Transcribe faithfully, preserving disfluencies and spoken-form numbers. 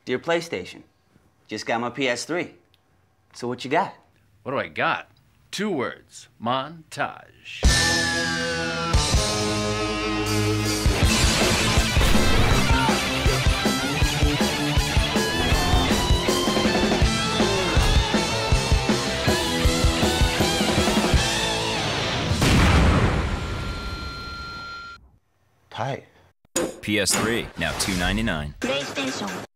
Dear PlayStation, just got my P S three. So what you got? What do I got? Two words. Montage. Tight. P S three, now two ninety-nine. PlayStation